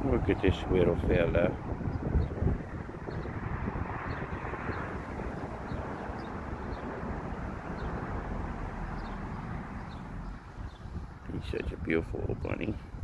Look at this little fella. He's such a beautiful little bunny.